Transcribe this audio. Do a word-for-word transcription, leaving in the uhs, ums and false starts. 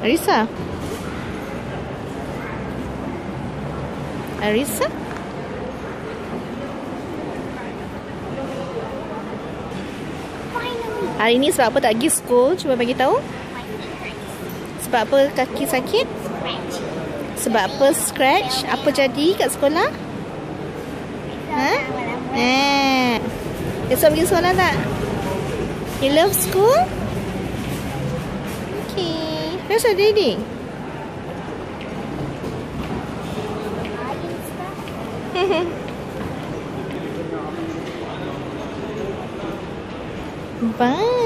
Arisa? Arisa? Hari ni sebab apa tak pergi school? Cuba bagi tahu. Sebab apa kaki sakit? Sebab apa scratch? Apa jadi kat sekolah? Ha? Eh. Esok pergi sekolah tak? You love school? Okay. Where's your daddy? Bye.